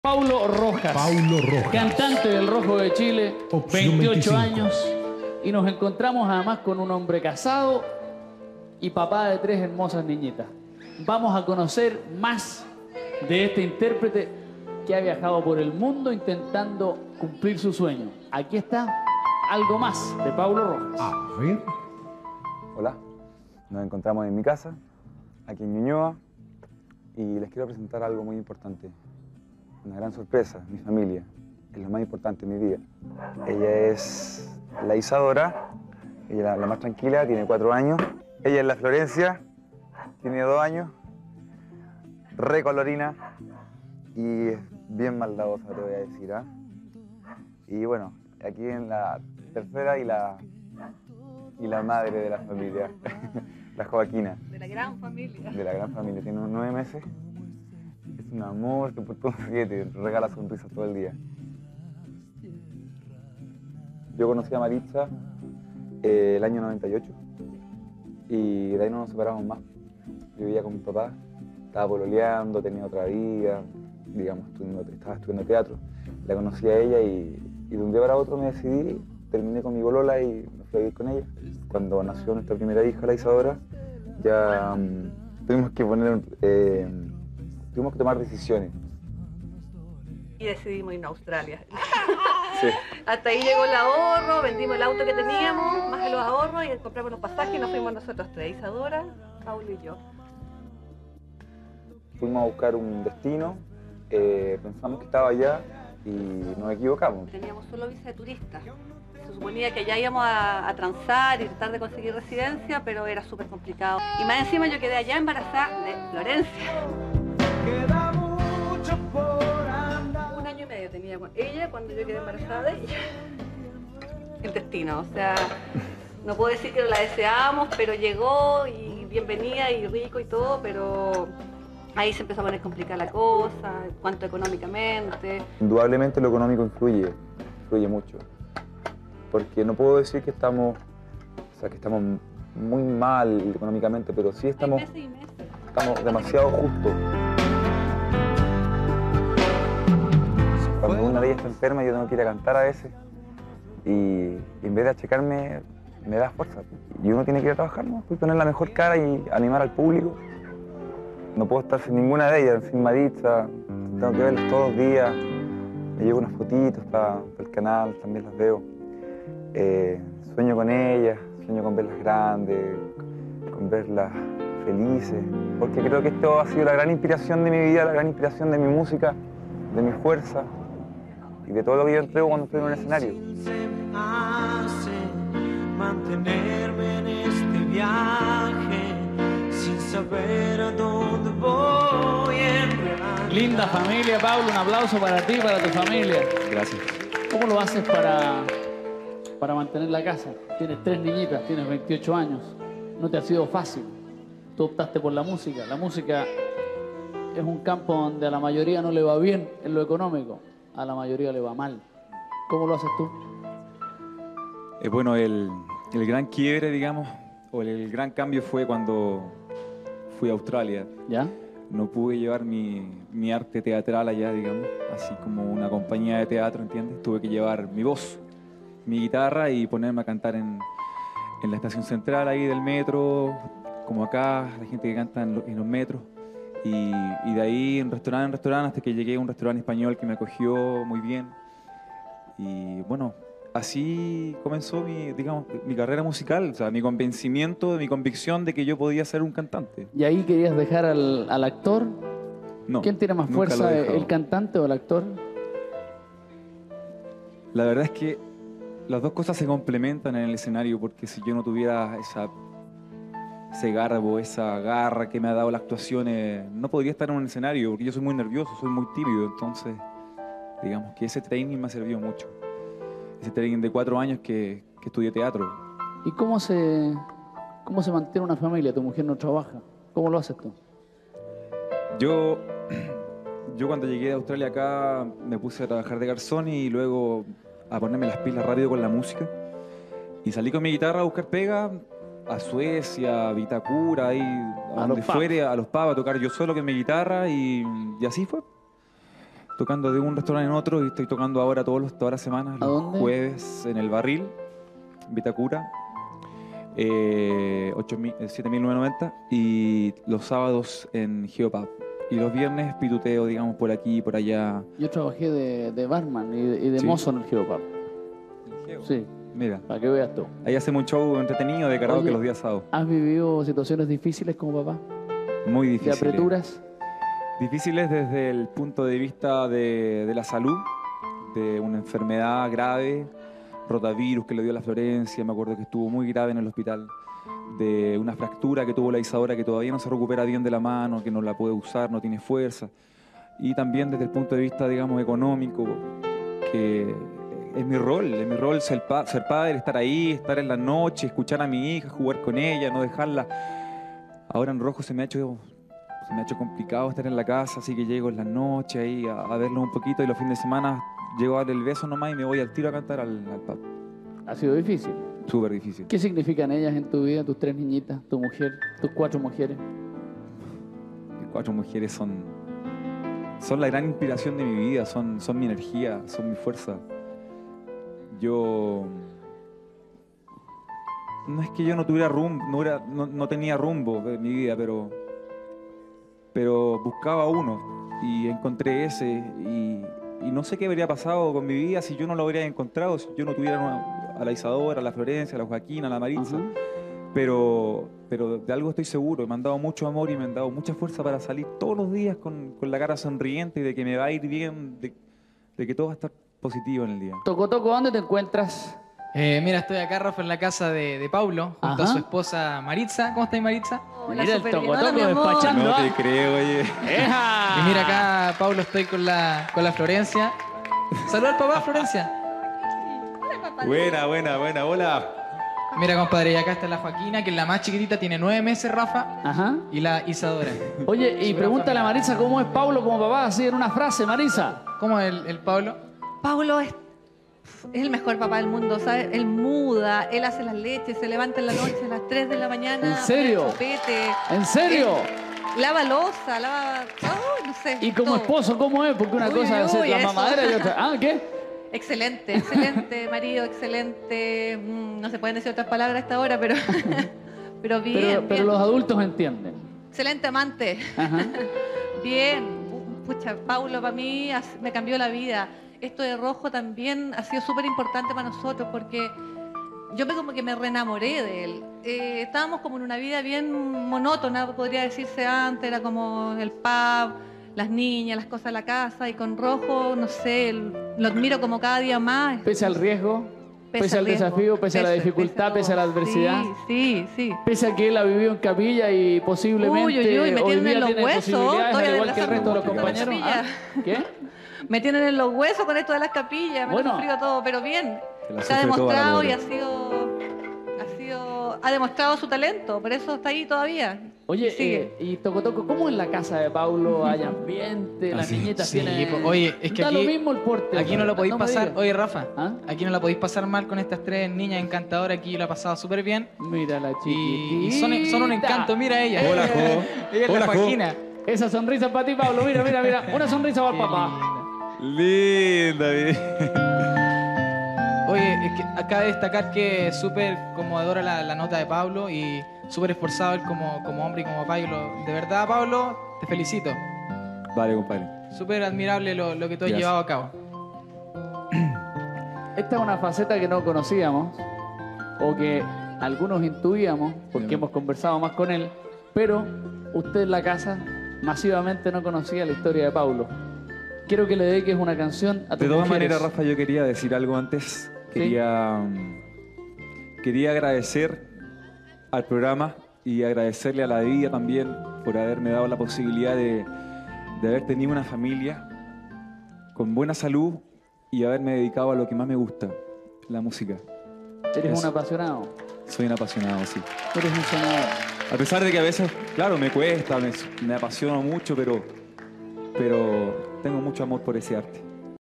Paulo Rojas, cantante del Rojo de Chile, 28 años, y nos encontramos además con un hombre casado y papá de 3 hermosas niñitas. Vamos a conocer más de este intérprete que ha viajado por el mundo intentando cumplir su sueño. Aquí está algo más de Paulo Rojas. A ver. Hola, nos encontramos en mi casa, aquí en Ñuñoa, y les quiero presentar algo muy importante. Una gran sorpresa, mi familia, es lo más importante en mi vida. Ella es la Isadora, ella es la más tranquila, tiene 4 años. Ella es la Florencia, tiene 2 años, re colorina y es bien maldadosa, te voy a decir, ¿ah? Y bueno, aquí en la tercera y la madre de la familia, la Joaquina. De la gran familia. De la gran familia, tiene unos 9 meses. Es un amor que por todo te regala sonrisas todo el día. Yo conocí a Maritza el año 98 y de ahí no nos separamos más. Yo vivía con mi papá, estaba pololeando, tenía otra vida, digamos, estaba estudiando teatro. La conocí a ella y de un día para otro me decidí, terminé con mi bolola y me fui a vivir con ella. Cuando nació nuestra primera hija, la Isadora, ya tuvimos que tomar decisiones. Y decidimos irnos a Australia. Sí. Hasta ahí llegó el ahorro, vendimos el auto que teníamos, más de los ahorros, y compramos los pasajes y nos fuimos nosotros 3, Isadora, Paulo y yo. Fuimos a buscar un destino, pensamos que estaba allá y nos equivocamos. Teníamos solo visa de turista. Se suponía que allá íbamos a transar y tratar de conseguir residencia, pero era súper complicado. Y más encima yo quedé allá embarazada de Florencia. Queda mucho por andar. 1 año y medio tenía con ella cuando yo quedé embarazada de ella. El destino, o sea, no puedo decir que no la deseábamos, pero llegó y bienvenida y rico y todo, pero ahí se empezó a poner complicada la cosa, cuanto económicamente. Indudablemente lo económico influye mucho. Porque no puedo decir que estamos muy mal económicamente, pero sí estamos demasiado justos. Cuando una de ellas está enferma, yo tengo que ir a cantar a veces y en vez de achecarme, me da fuerza. Y uno tiene que ir a trabajar, ¿no? Voy a poner la mejor cara y animar al público. No puedo estar sin ninguna de ellas, sin Maritza. Tengo que verlas todos los días. Me llevo unas fotitos para el canal, también las veo. Sueño con ellas, sueño con verlas grandes, con verlas felices. Porque creo que esto ha sido la gran inspiración de mi vida, la gran inspiración de mi música, de mi fuerza y de todo lo que yo entrego cuando estoy en un escenario. Mantenerme en este viaje sin saber a dónde voy en realidad. Linda familia, Paulo, un aplauso para ti y para tu familia. Gracias. ¿Cómo lo haces para mantener la casa? Tienes 3 niñitas, tienes 28 años. No te ha sido fácil. Tú optaste por la música. La música es un campo donde a la mayoría no le va bien en lo económico. A la mayoría le va mal. ¿Cómo lo haces tú? Bueno, el gran quiebre, digamos, o el gran cambio fue cuando fui a Australia. ¿Ya? No pude llevar mi arte teatral allá, digamos, así como una compañía de teatro, ¿entiendes? Tuve que llevar mi voz, mi guitarra y ponerme a cantar en la estación central ahí del metro, como acá, la gente que canta en los metros. Y de ahí en restaurante hasta que llegué a un restaurante español que me acogió muy bien. Y bueno, así comenzó mi carrera musical, o sea, mi convencimiento, mi convicción de que yo podía ser un cantante. ¿Y ahí querías dejar al actor? No. ¿Quién tiene más nunca lo he fuerza, dejado. el cantante o el actor? La verdad es que las dos cosas se complementan en el escenario, porque si yo no tuviera ese garbo, esa garra que me ha dado la actuación, no podría estar en un escenario, porque yo soy muy nervioso, soy muy tímido, entonces digamos que ese training me ha servido mucho. Ese training de 4 años que estudié teatro. ¿Y cómo se mantiene una familia? Tu mujer no trabaja. ¿Cómo lo haces tú? Yo cuando llegué de Australia acá me puse a trabajar de garzón y luego a ponerme las pilas rápido con la música. Y salí con mi guitarra a buscar pega a Suecia, a Vitacura, ahí, a donde fuere, a los pubs, a tocar yo solo con mi guitarra y así fue. tocando de un restaurante en otro y estoy tocando ahora todas las semanas, ¿A los dónde? jueves en El Barril, Vitacura, 7.990, y los sábados en Geopub. Y los viernes pituteo, digamos, por aquí y por allá. Yo trabajé de barman y de Sí. mozo en el Geopub. Sí, Mira, para que veas tú. ahí hacemos un show entretenido de karaoke Oye, los días sábados. ¿Has vivido situaciones difíciles como papá? Muy ¿De difíciles. apreturas? Difíciles desde el punto de vista de la salud, de una enfermedad grave, rotavirus que le dio a la Florencia, me acuerdo que estuvo muy grave en el hospital, de una fractura que tuvo la Isadora que todavía no se recupera bien de la mano, que no la puede usar, no tiene fuerza. Y también desde el punto de vista, digamos, económico, que es mi rol ser padre, estar ahí, estar en la noche, escuchar a mi hija, jugar con ella, no dejarla. Ahora en rojo se me ha hecho complicado estar en la casa, así que llego en las noches ahí a verlo un poquito y los fines de semana llego a darle el beso nomás y me voy al tiro a cantar al pub. Ha sido difícil. Súper difícil. ¿Qué significan ellas en tu vida, tus 3 niñitas, tu mujer, tus 4 mujeres? Mis 4 mujeres son la gran inspiración de mi vida, son mi energía, son mi fuerza. Yo... No es que yo no tuviera rumbo, no tenía rumbo en mi vida, pero buscaba uno y encontré ese y no sé qué habría pasado con mi vida si yo no lo habría encontrado, si yo no tuviera a la Isadora, a la Florencia, a la Joaquina, a la Maritza. Ajá. Pero de algo estoy seguro, me han dado mucho amor y me han dado mucha fuerza para salir todos los días con la cara sonriente y de que me va a ir bien, de que todo va a estar positivo en el día. Toco, ¿dónde te encuentras? Mira, estoy acá, Rafa, en la casa de Paulo, junto a Ajá. su esposa Maritza. ¿Cómo estáis, Maritza? Hola, Mira el súper bien. toco, Hola, mi amor. despachando. No ¿ah? te creo, oye. ¡Eja! Y mira acá, Paulo, estoy con la Florencia. Saluda al papá, Florencia. Buena, hola. Mira, compadre, y acá está la Joaquina, que es la más chiquitita, tiene 9 meses, Rafa. Ajá. Y la Isadora. Oye, y Súper pregúntale a familiar. Marisa cómo es Paulo como papá, así en una frase, Marisa. ¿Cómo es el Paulo? Paulo es el mejor papá del mundo, ¿sabes? Él muda, él hace las leches, se levanta en la noche a las 3 de la mañana. ¿En serio? pone el chupete, ¿En serio? lava loza, lava... Oh, no sé. Y como todo. esposo, ¿cómo es? Porque una Uy, cosa es uy, ser la eso. mamadera y otra... ¿Ah, qué? Excelente, excelente marido, excelente. No se pueden decir otras palabras a esta hora, pero, pero bien. Pero bien. los adultos entienden. Excelente amante. Ajá. Bien. Pucha, Paulo para mí me cambió la vida. Esto de rojo también ha sido súper importante para nosotros porque yo como que me reenamoré de él. Estábamos como en una vida bien monótona, podría decirse antes, era como el pub, las niñas, las cosas de la casa, y con rojo, no sé, lo admiro como cada día más. Pese al riesgo, pese al riesgo, desafío, pese a la dificultad, pese a la todo. adversidad. Sí. Pese a que él ha vivido en capilla y posiblemente Uy, me hoy tienen día en los tiene huesos, posibilidades, estoy al igual que el resto de los adelgazando mucho compañeros. con la ¿Ah? ¿Qué? Me tienen en los huesos con esto de las capillas, me Bueno. han sufrido todo, pero bien. Se la Se ha sufre toda la demostrado pobre. ha demostrado su talento, por eso está ahí todavía. Oye, Y sigue. y Toco, ¿cómo en la casa de Paulo hay ambiente? Las Así. niñitas Sí, tienen... pues, oye, es que da aquí- lo mismo el porte. Aquí no lo podéis No me pasar. digas. Oye, Rafa, ¿Ah? aquí no la podéis pasar mal con estas 3 niñas encantadoras. Aquí lo ha pasado súper bien. Mira la Y chiquitita. son un encanto, mira ella. Hola, Jo. Ella es Hola, la Jo. Joaquina. Esa sonrisa para ti, Pablo. Mira. Una sonrisa para el Qué papá. linda. Linda, bien. Oye, es que acá de destacar que es súper conmovedora la nota de Pablo y súper esforzado él como hombre y como papá. De verdad, Pablo, te felicito. Vale, compadre. Súper admirable lo que tú has Gracias. llevado a cabo. Esta es una faceta que no conocíamos o que algunos intuíamos porque Bien. hemos conversado más con él, pero usted en la casa masivamente no conocía la historia de Paulo. Quiero que le dediques una canción a tus De todas mujeres. maneras, Rafa, yo quería decir algo antes. Sí. Quería agradecer al programa y agradecerle a la vida también por haberme dado la posibilidad de haber tenido una familia con buena salud y haberme dedicado a lo que más me gusta, la música. Eres Eso. un apasionado, Soy un apasionado, sí. eres un soñador. A pesar de que a veces, claro, me cuesta, me apasiono mucho, pero tengo mucho amor por ese arte.